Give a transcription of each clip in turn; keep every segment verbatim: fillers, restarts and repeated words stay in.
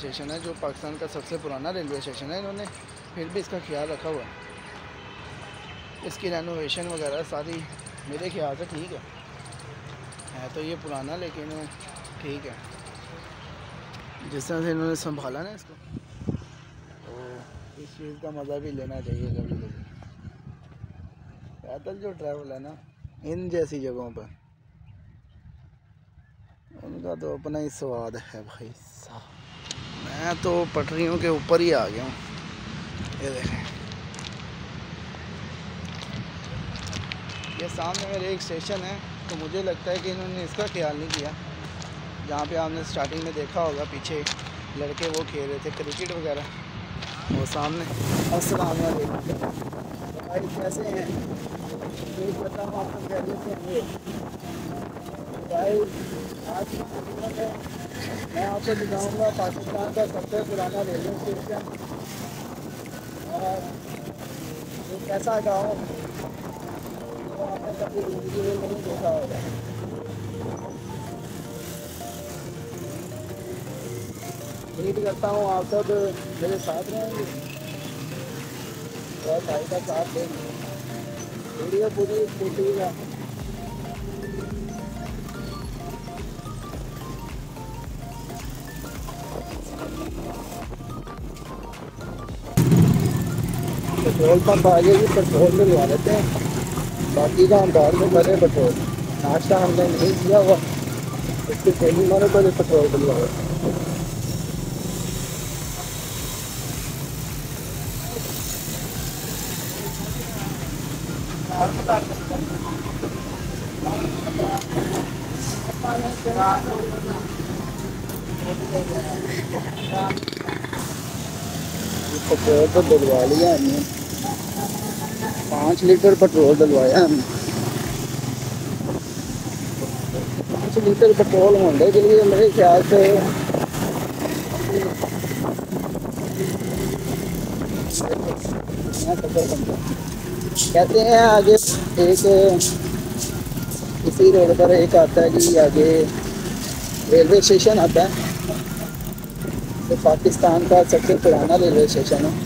Station है जो पाकिस्तान का सबसे पुराना रेलवे स्टेशन है। इन्होंने फिर भी इसका ख्याल रखा हुआ है। इसकी रेनोवेशन वगैरह सारी मेरे ख्याल से ठीक है है तो ये पुराना लेकिन ठीक है। जिस तरह से इन्होंने संभाला ना इसको, तो इस चीज़ का मज़ा भी लेना चाहिए कभी कभी। पैदल जो ट्रैवल है ना इन जैसी जगहों पर, उनका तो अपना ही स्वाद है भाई साहब। मैं तो पटरियों के ऊपर ही आ गया हूँ। ये देखें, ये सामने मेरे एक स्टेशन है, तो मुझे लगता है कि इन्होंने इसका ख्याल नहीं किया। जहाँ पे आपने स्टार्टिंग में देखा होगा पीछे लड़के वो खेल रहे थे क्रिकेट वगैरह, वो सामने। अस्सलाम वालेकुम भाई, कैसे हैं? एक बताऊँ आपको कैसे से हैं भाई। आज मैं आपको दिखाऊंगा पाकिस्तान का सबसे पुराना रेलवे स्टेशन और एक ऐसा गाँव जो आपने कभी जिंदगी में नहीं देखा होगा। उम्मीद करता हूँ आप सब मेरे साथ रहेंगे और भाई का साथ देंगे। वीडियो पूरी देखिएगा। पेट्रोल पंप आ गया जी, पेट्रोल डलवा लेते हैं, बाकी का हम बाद में करें। पेट्रोल नाश्ता हमने नहीं किया हुआ, इसके पहली मारे पहले पेट्रोल डलवाओ। पेट्रोल तो डलवा लिया हमने, पाँच लीटर पेट्रोल डलवाया हमने। पाँच लीटर पेट्रोल होने के लिए मेरे ख्याल से कहते हैं आगे एक इसी रोड पर एक आता है जी, आगे रेलवे स्टेशन आता है, तो पाकिस्तान का सबसे पुराना रेलवे स्टेशन है।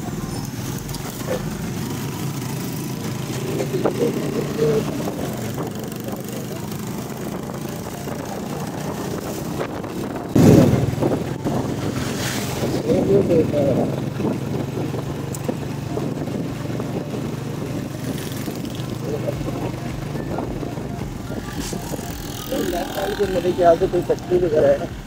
मेरे ख्याल से कोई फैक्ट्री वगैरह है।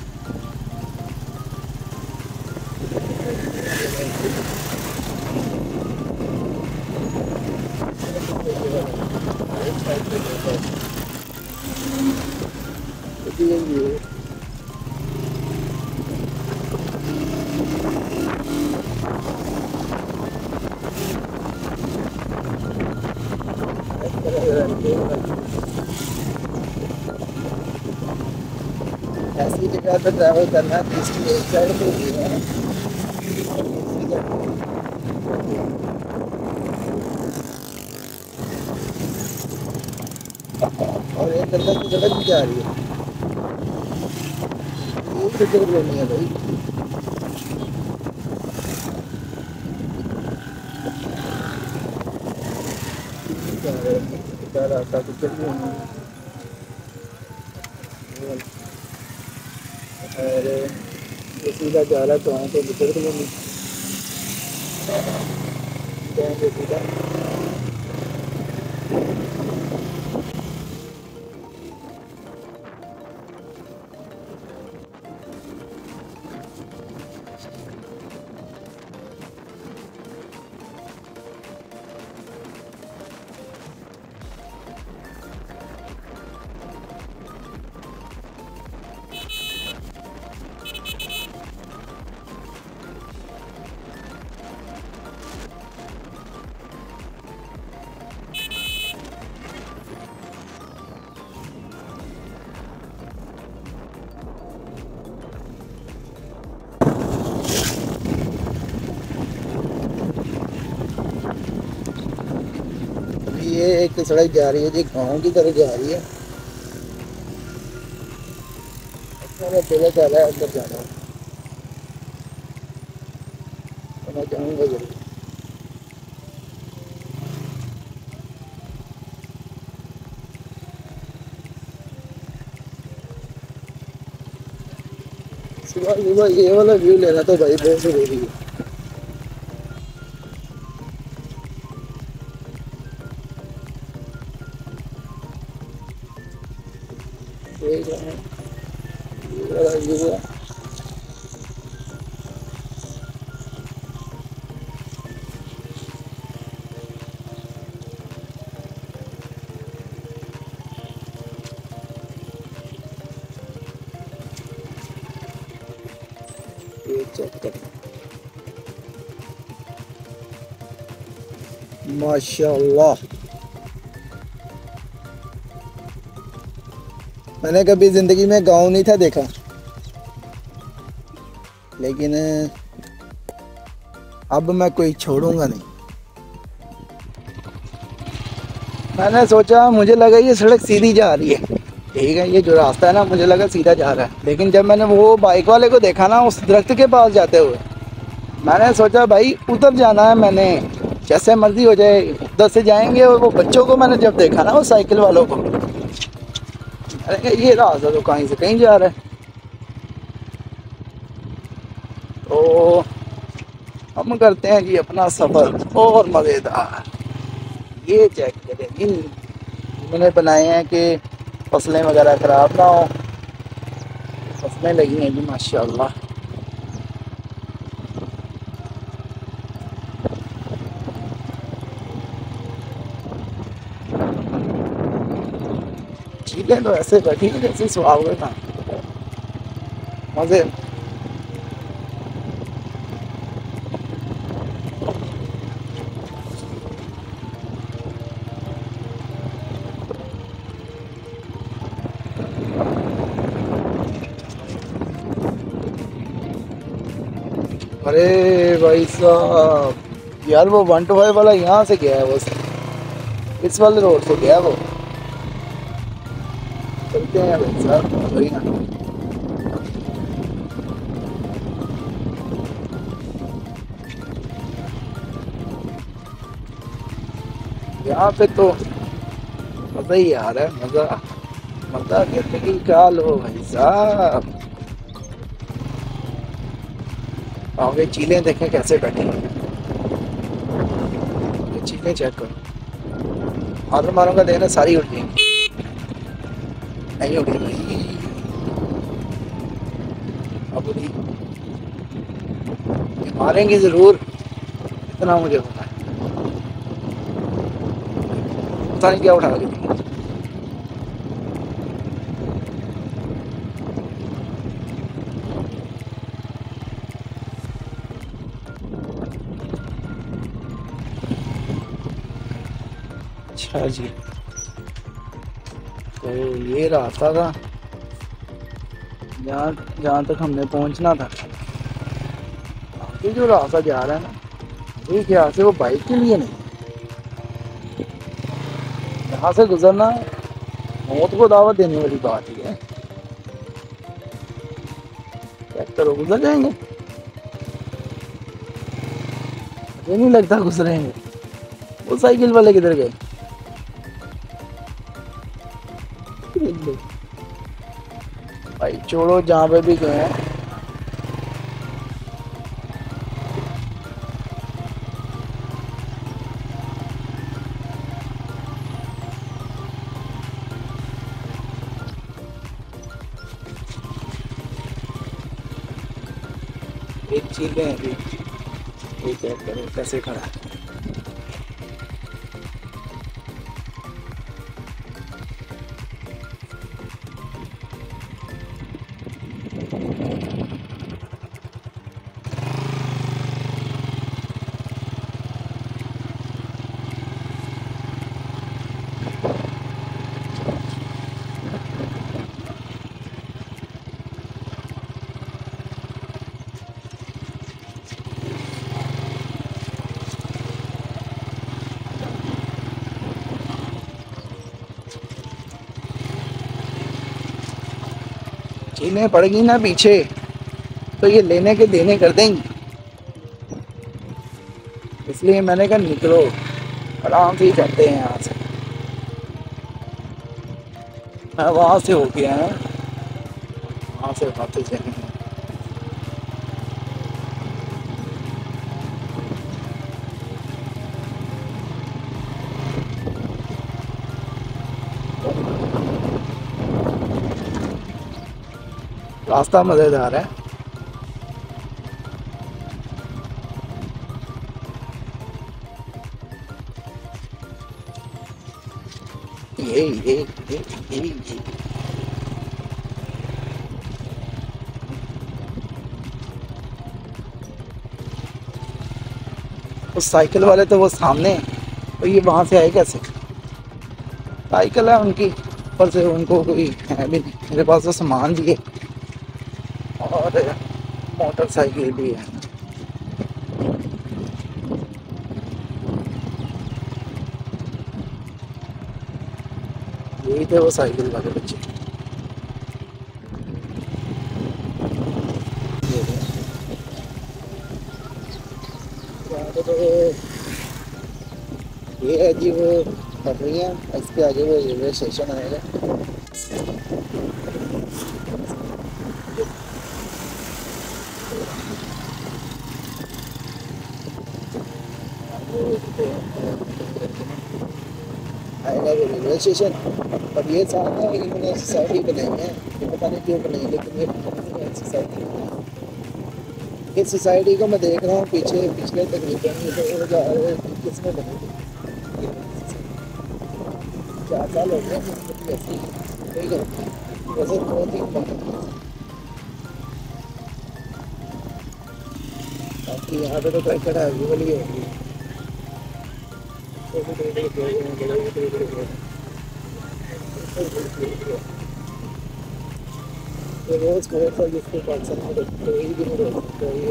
ऐसी जगह पर ट्रैवल करना जिसकी एक साइड होती है और एक अंदर की जगह भी जा रही है। एक टिकट लेनी है भाई। रास्ता टिकट भी होनी है और सीधा जा रहा तो वहाँ तो टिकट भी नहीं जाएंगे सीधा। ये एक सड़क जा रही है जी, गाँव की तरफ जा रही है। अच्छा दिल कर रहा है अंदर जाना। तो मैं जाऊँगा जरूर। सुबह सुबह ये वाला व्यू लेना तो भाई बहुत जरूरी है। देख रहे हैं ये वाला व्यू है। ये चेक करें, माशाल्लाह। मैंने कभी ज़िंदगी में गांव नहीं था देखा, लेकिन अब मैं कोई छोड़ूंगा नहीं। मैंने सोचा, मुझे लगा ये सड़क सीधी जा रही है, ठीक है, ये जो रास्ता है ना मुझे लगा सीधा जा रहा है, लेकिन जब मैंने वो बाइक वाले को देखा ना उस दरख्त के पास जाते हुए, मैंने सोचा भाई उधर जाना है, मैंने जैसे मर्जी हो जाए उधर से जाएंगे। और वो बच्चों को मैंने जब देखा ना वो साइकिल वालों को, अरे ये रास्ता तो कहीं से कहीं जा रहा है। तो हम करते हैं जी अपना सफ़र और मज़ेदार। ये चेक करें, इन मैंने बनाए हैं कि फसलें वगैरह ख़राब ना हो। फसलें लगी हैं जी माशाल्लाह। चीज़ें तो ऐसे बैठी हैं जैसे सुहावने था, मज़े। अरे भाई साहब यार, वो वन टू फाइव वाला यहाँ से गया है, वो इस वाले रोड से गया है वो। चलते हैं भाई साहब, वही ना। यहाँ पे तो मज़ा ही आ रहा है, मज़ा मज़ा कहते कि क्या लो भाई साहब। आगे चीलें देखें कैसे बैठी हैं, ये चीलें चेक करो। हाथ मारूंगा देखना सारी उठ जाएंगी, नहीं उठी भाई, अब उठी मारेंगे ज़रूर, इतना मुझे पता है। पता नहीं क्या उठा रही थी। अच्छा जी, तो ये रास्ता था जहाँ जहाँ तक हमने पहुँचना था। ये जो रास्ता जा रहा है ना, ये ख्याल से वो बाइक के लिए नहीं, यहाँ से गुजरना मौत को दावत देने वाली बात ही है। चेक करो, गुजर जाएंगे, मुझे नहीं लगता गुजरेंगे। वो साइकिल वाले किधर गए? भाई छोड़ो, जहाँ पे भी गए हैं एक चीज़ें हैं, ये चेक करो कैसे खड़ा है। चीनें पड़ गई ना पीछे तो ये लेने के देने कर देंगी। इसलिए मैंने कहा निकलो, आराम से ही चलते हैं यहाँ से। मैं वहाँ से हो गया है, वहाँ से वापस जाएंगे। रास्ता मज़ेदार है। ये ये ये ये ये उस साइकिल वाले तो वो सामने, तो ये वहाँ से आए कैसे? साइकिल है उनकी, ऊपर से उनको कोई है भी नहीं। मेरे पास तो सामान भी है और मोटरसाइकिल भी है। यही थे वो साइकिल वाले बच्चे। ये यहाँ पे तो ये है जी वो पटरियाँ, इसके आगे वो रेलवे स्टेशन आएगा। आएगा वो रेलवे स्टेशन। और ये सामने इन्होंने सोसाइटी बनाई है, ये पता नहीं क्यों बनाई, लेकिन ये सोसाइटी, इस सोसाइटी को मैं देख रहा हूँ पीछे पिछले तकरीबन किसमें बनी थी, चार साल हो गए ऐसी कोई वैसे दो तीन बनी। बाकी यहाँ पे तो क्रिकेट अवेलेबल ही होगी। रोज खबर था जिसको पाकिस्तान में कोई भी नहीं रोक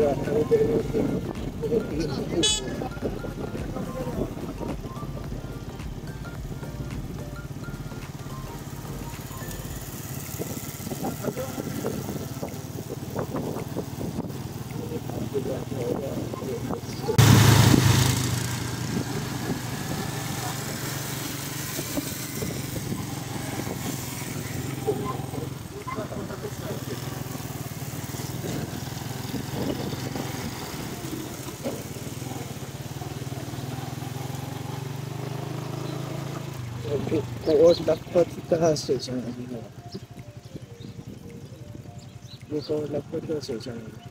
कोट लखपत का स्टेशन है। ये कोट लखपत का स्टेशन है।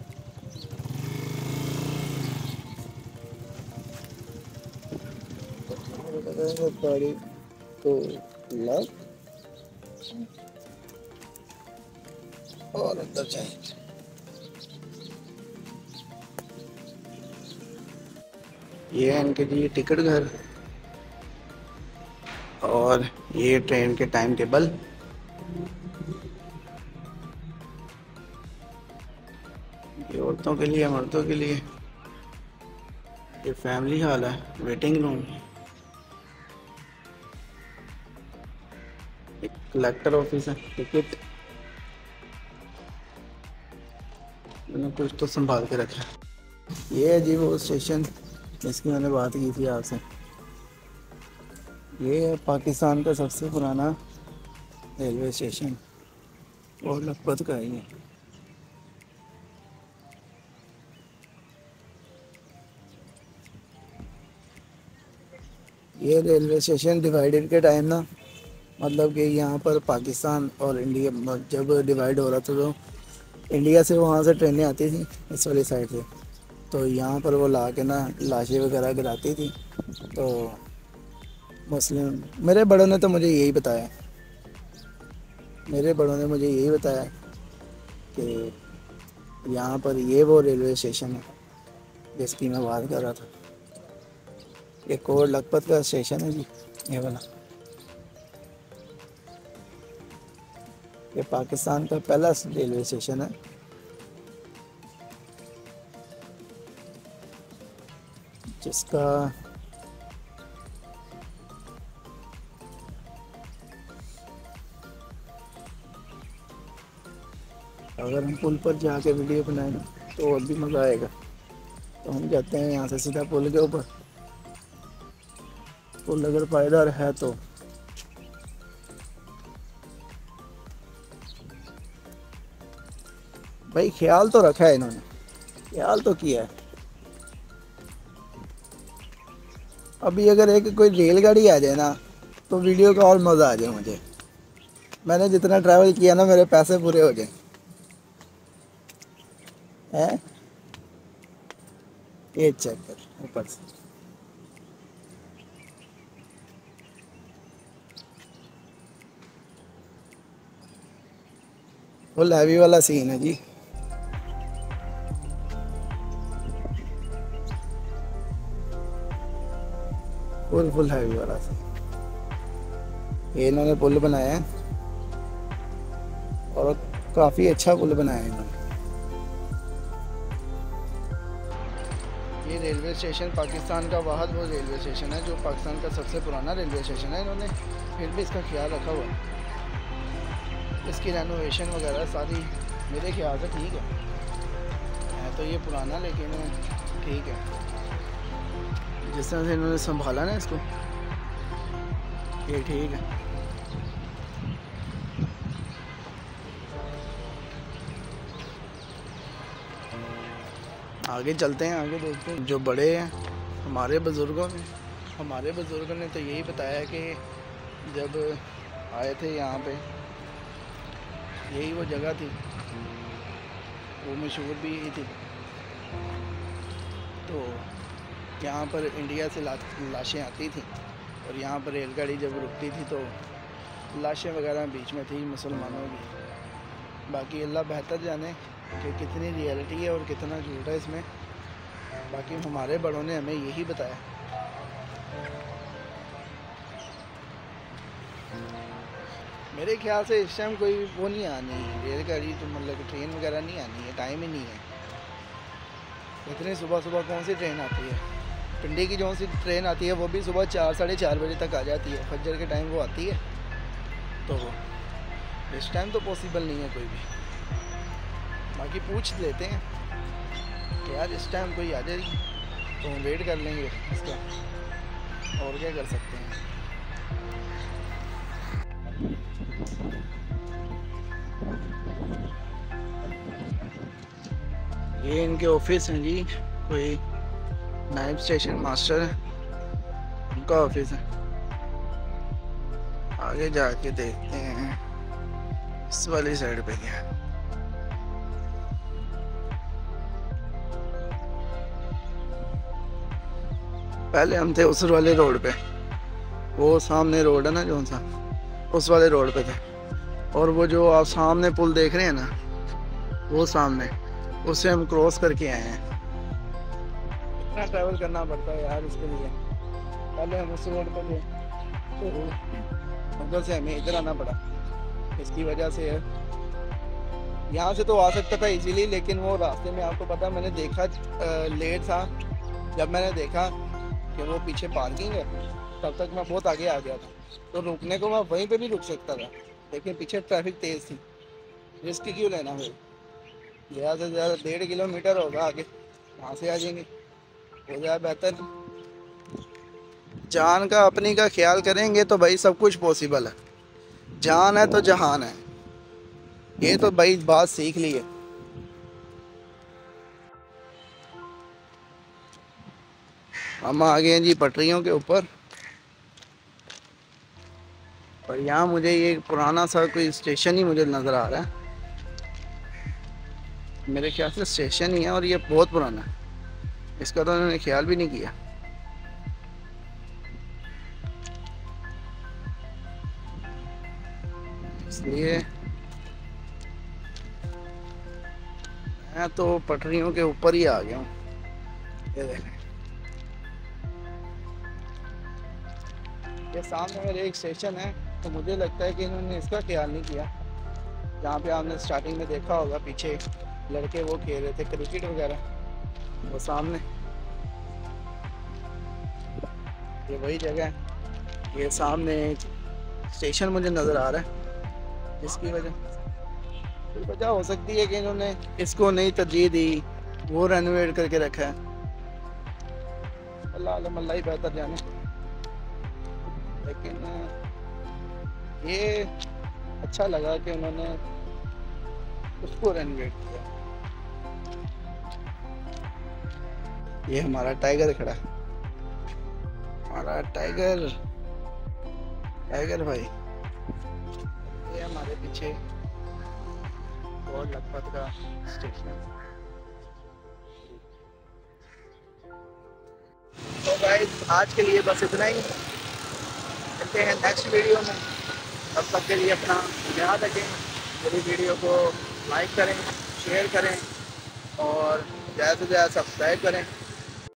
बड़ी तो लग और अंदर जाएंगे। ये है इनके लिए टिकट घर और ये ट्रेन के टाइम टेबल। ये औरतों के लिए, मर्दों के लिए। ये फैमिली हॉल है, वेटिंग रूम। एक कलेक्टर ऑफिस है, टिकट। मैंने कुछ तो संभाल के रखा है। ये है जी वो स्टेशन जिसकी मैंने बात की थी आपसे। ये है पाकिस्तान का सबसे पुराना रेलवे स्टेशन और लखपत का ही है। ये रेलवे स्टेशन डिवाइडेड के टाइम ना, मतलब कि यहाँ पर पाकिस्तान और इंडिया जब डिवाइड हो रहा था तो इंडिया से वहाँ से ट्रेनें आती थी इस वाली साइड से, तो यहाँ पर वो ला के ना लाशें वगैरह गिराती थी। तो मुस्लिम, मेरे बड़ों ने तो मुझे यही बताया मेरे बड़ों ने मुझे यही बताया कि यहाँ पर ये वो रेलवे स्टेशन है जिसकी मैं बात कर रहा था। ये कोट लखपत का स्टेशन है जी, ये वाला। ये पाकिस्तान का पहला रेलवे स्टेशन है जिसका अगर हम पुल पर जाके वीडियो बनाएं तो और भी मज़ा आएगा। तो हम जाते हैं यहाँ से सीधा पुल के ऊपर। पुल अगर पायदार है तो भाई ख्याल तो रखा है इन्होंने, ख्याल तो किया है। अभी अगर एक कोई रेलगाड़ी आ जाए ना तो वीडियो का और मज़ा आ जाए मुझे। मैंने जितना ट्रैवल किया ना मेरे पैसे पूरे हो जाए हैं। ये चेक कर ऊपर से, फुल हैवी वाला सीन है जी। फुल फुल हैवी वाला सीन। ये इन्होंने पुल बनाया है और काफ़ी अच्छा पुल बनाया है इन्होंने। ये रेलवे स्टेशन पाकिस्तान का वाहद वो रेलवे स्टेशन है जो पाकिस्तान का सबसे पुराना रेलवे स्टेशन है। इन्होंने फिर भी इसका ख्याल रखा हुआ है। इसकी रेनोवेशन वगैरह सारी मेरे ख्याल से ठीक है, है तो ये पुराना लेकिन ठीक है। जिस तरह से इन्होंने संभाला ना इसको, ये ठीक है। आगे चलते हैं, आगे देखते हैं। जो बड़े हैं हमारे बुज़ुर्गों ने हमारे बुज़ुर्गों ने तो यही बताया कि जब आए थे यहाँ पे यही वो जगह थी, वो मशहूर भी यही थी। तो यहाँ पर इंडिया से ला, लाशें आती थी और यहाँ पर रेलगाड़ी जब रुकती थी तो लाशें वगैरह बीच में थी मुसलमानों की। बाकी अल्लाह बेहतर जाने कि कितनी रियलिटी है और कितना झूठ है इसमें। बाकी हमारे बड़ों ने हमें यही बताया। मेरे ख्याल से इस टाइम कोई वो नहीं आनी रेलगाड़ी, तो मतलब ट्रेन वगैरह नहीं आनी है, टाइम ही नहीं है। इतनी सुबह सुबह कौन सी ट्रेन आती है? पिंडी की जो सी ट्रेन आती है वो भी सुबह चार साढ़े चार बजे तक आ जाती है, फजर के टाइम वो आती है। तो इस टाइम तो पॉसिबल नहीं है कोई भी। बाकी पूछ लेते हैं कि यार इस टाइम कोई आ जाएगी तो हम वेट कर लेंगे इसका, और क्या कर सकते हैं। ये इनके ऑफिस हैं जी, कोई नायब स्टेशन मास्टर है उनका ऑफिस है। आगे जाके देखते हैं इस वाली साइड पे क्या है। पहले हम थे उस वाले रोड पे, वो सामने रोड है ना जो सा, उस वाले रोड पे थे। और वो जो आप सामने पुल देख रहे हैं ना, वो सामने उससे हम क्रॉस करके आए हैं। इतना ट्रैवल करना पड़ता है यार इसके लिए। पहले हम उस रोड पर थे तो उधर से हमें इधर आना पड़ा। इसकी वजह से यहाँ से तो आ सकता था इजीली, लेकिन वो रास्ते में आपको पता मैंने देखा लेट था। जब मैंने देखा कि वो पीछे पार्किंग है तब तक मैं बहुत आगे आ गया था। तो रुकने को मैं वहीं पे भी रुक सकता था, लेकिन पीछे ट्रैफिक तेज़ थी। रिस्क क्यों लेना भाई? ज़्यादा से ज़्यादा डेढ़ किलोमीटर होगा आगे, वहाँ से आ जाएंगे, हो जाए बेहतर। जान का अपनी का ख्याल करेंगे तो भाई सब कुछ पॉसिबल है। जान है तो जहान है, ये तो भाई बात सीख ली है। हम आ गए हैं जी पटरियों के ऊपर। और यहाँ मुझे ये पुराना सा कोई स्टेशन ही मुझे नज़र आ रहा है। मेरे ख्याल से स्टेशन ही है और ये बहुत पुराना है, इसका तो उन्होंने ख्याल भी नहीं किया। इसलिए मैं तो पटरियों के ऊपर ही आ गया हूँ। ये देखें, ये सामने मेरे एक स्टेशन है, तो मुझे लगता है कि इन्होंने इसका ख्याल नहीं किया। जहाँ पे आपने स्टार्टिंग में देखा होगा पीछे लड़के वो खेल रहे थे क्रिकेट वगैरह, वो सामने ये वही जगह है। ये सामने स्टेशन मुझे नज़र आ रहा है। इसकी वजह कोई वजह हो सकती है कि इन्होंने इसको नई तरजीह दी, वो रेनोवेट करके रखा है। अल्लाह आलम, अल्लाह ही बेहतर जाने। लेकिन ये अच्छा लगा कि उन्होंने उसको रेनोवेट किया। ये हमारा टाइगर खड़ा है, हमारा टाइगर टाइगर भाई। ये हमारे पीछे और लखपत का स्टेशन। तो गाइस आज के लिए बस इतना ही, मिलते हैं नेक्स्ट वीडियो में। तब तक के लिए अपना ध्यान रखें, मेरी वीडियो को लाइक करें, शेयर करें और ज़्यादा से ज़्यादा सब्सक्राइब करें।